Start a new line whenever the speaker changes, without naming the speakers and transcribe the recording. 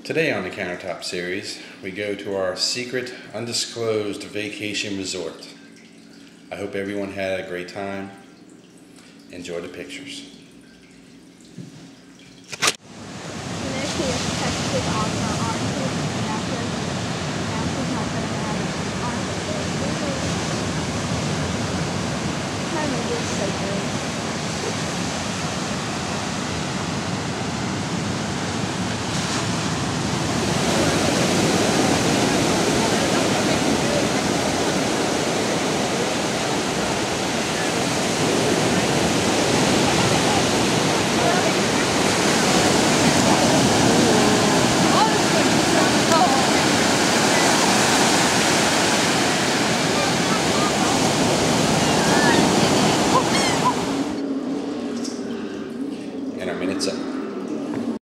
Today on the Countertop series, we go to our secret, undisclosed vacation resort. I hope everyone had a great time. Enjoy the pictures.
Initially, it's tested on